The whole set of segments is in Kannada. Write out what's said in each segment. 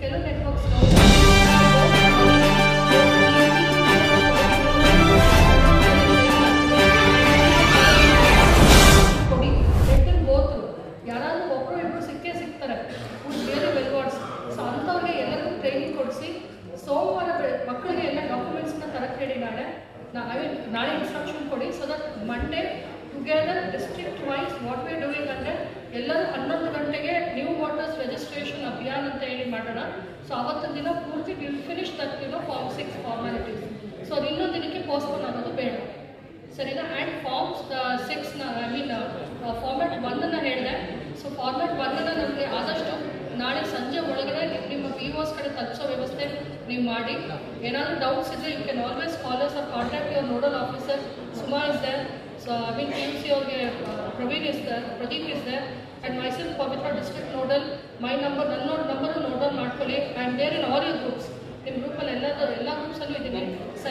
ಕೆಲವು ನೆಟ್ವರ್ಕ್ಸ್ ಕೊಡಿ ಗೋತು ಯಾರಾದರೂ ಒಬ್ಬರು ಇಬ್ಬರು ಸಿಗ್ತಾರೆ ಬೇರೆ ವೆಲ್ವಾರ್ಡ್ಸ್. ಸೊ ಅಂಥವ್ರಿಗೆ ಎಲ್ಲರಿಗೂ ಟ್ರೈನಿಂಗ್ ಕೊಡಿಸಿ ಸೋಮವಾರ ಮಕ್ಕಳಿಗೆ ಎಲ್ಲ ಡಾಕ್ಯುಮೆಂಟ್ಸ್ನ ತರಕ್ಕೆ ಹೇಳಿ ನಾಳೆ ಇನ್ಸ್ಟ್ರಕ್ಷನ್ ಕೊಡಿ. So that Monday together district wise what we doing ಅಂದರೆ ಎಲ್ಲರೂ 11 ಗಂಟೆಗೆ ನ್ಯೂ ವಾಟರ್ಸ್ ರಿಜಿಸ್ಟ್ರೇಷನ್ ಅಭಿಯಾನ ಅಂತ ಹೇಳಿ ಮಾಡೋಣ. ಸೊ ಅವತ್ತಿನ ದಿನ ಪೂರ್ತಿ will finish that form 6 formalities. So ಅದು ಇನ್ನೊಂದು ದಿನಕ್ಕೆ ಪೋಸ್ಟ್ಪೋನ್ ಆಗೋದು ಬೇಡ, ಸರಿನಾ? ಆ್ಯಂಡ್ ಫಾರ್ಮ್ಸ್ 6ನ ಫಾರ್ಮ್ಯಾಟ್ 1 ಹೇಳಿದೆ. ಸೊ ಫಾರ್ಮ್ಯಾಟ್ 1 ನಮಗೆ ಆದಷ್ಟು ನಾಳೆ ಸಂಜೆ ಒಳಗಡೆ ನಿಮ್ಮ POs ಕಡೆ ತಲುಪಿಸೋ ವ್ಯವಸ್ಥೆ ನೀವು ಮಾಡಿ. ಏನಾದರೂ ಡೌಟ್ಸ್ ಇದ್ದರೆ you can always call us or contact your nodal officer. Suma is there, so PUC ಅವ್ರಿಗೆ Praveen is there, Pradeep is there, and myself Pavithra district nodal. My number ನನ್ನ ನಂಬರು ನೋಟ್ ಡೌನ್ ಮಾಡ್ಕೊಳ್ಳಿ. I am there in all your groups. ನಿಮ್ಮ ಗ್ರೂಪಲ್ಲಿ ಎಲ್ಲ ಗ್ರೂಪ್ಸಲ್ಲೂ ಇದ್ದೀನಿ.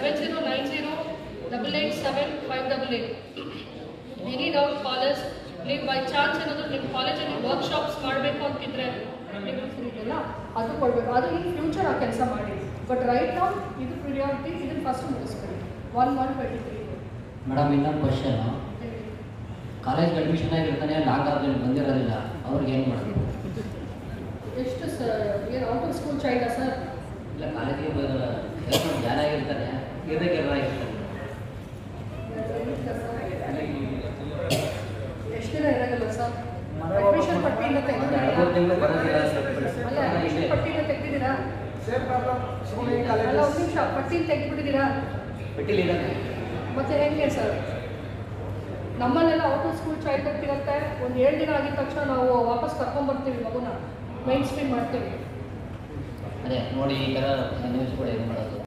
7090887588. Any doubt callers. ನೀವು ಬೈ ಚಾನ್ಸ್ ಏನಾದರೂ ನಿಮ್ಮ ಕಾಲೇಜಲ್ಲಿ ವರ್ಕ್ಶಾಪ್ಸ್ ಮಾಡಬೇಕು ಅಂತಿದ್ರೆ ಇದೆಯಲ್ಲ ಅದು ಕೊಡಬೇಕು. ಅದು ಇನ್ ಫ್ಯೂಚರ್ ಆ ಕೆಲಸ ಮಾಡಿ. ಬಟ್ ರೈಟ್ ನಾವು ಇದು ಪ್ರಿಯಾರಿಟಿ, ಇದನ್ನು ಫಸ್ಟ್ ಮುಗಿಸ್ಕೊಳ್ಳಿ. 1/1/23. ಮೇಡಮ್ ಇನ್ನೊಂದು ಕ್ವಶನ್, ಕಾಲೇಜ್ಗೆ ಅಡ್ಮಿಷನ್ ಆಗಿರ್ತಾನೆ ಲಾಂಗ್ ಆರ್ಡರ್ ಬಂದಿರೋದಿಲ್ಲ, ಅವ್ರಿಗೆ ಏನು ಮಾಡೋದು? ಎಷ್ಟು ಸರ್? ಏನು ಔಟ್ ಆಫ್ ಸ್ಕೂಲ್ ಚೈಲ್ಡಾ ಸರ್? ಇಲ್ಲ, ಕಾಲೇಜಿಗೆ ಯಾರಾಗಿರ್ತಾರೆ ಇರ್ತಾರೆ. ಎಷ್ಟು ದಿನ ಇರೋಲ್ಲ ಸರ್? ಅಡ್ಮಿಷನ್ ಪಟ್ಟಿಯಿಂದ ತೆಗೆದಿದ್ದೀರಾ? ಅಲ್ಲ, ಅಡ್ಮಿಷನ್ ಪಟ್ಟಿಯಿಂದ ತೆಗೆದಿದ್ದೀರಾ? ಅಲ್ಲ, ಒಂದು ನಿಮಿಷ, ಪಟ್ಟಿಯಿಂದ ತೆಗೆದುಬಿಟ್ಟಿದ್ದೀರಾ? ಮತ್ತೆ ಹೆಂಗೆ ಸರ್? ನಮ್ಮಲ್ಲೆಲ್ಲ ಔಟ್ ಆಫ್ ಸ್ಕೂಲ್ ಚೈಲ್ಡ್ ಇರುತ್ತೆ. ಒಂದು 7 ದಿನ ಆಗಿದ ತಕ್ಷಣ ನಾವು ವಾಪಸ್ ಕರ್ಕೊಂಡ್ಬರ್ತೀವಿ, ಮಗುನ ಮೈನ್ ಸ್ಟ್ರೀಮ್ ಮಾಡ್ತೀವಿ. ಅದೇ ನೋಡಿ ಈ ಥರ ನ್ಯೂಸ್ ಕೂಡ ಇದು ಮಾಡೋದು.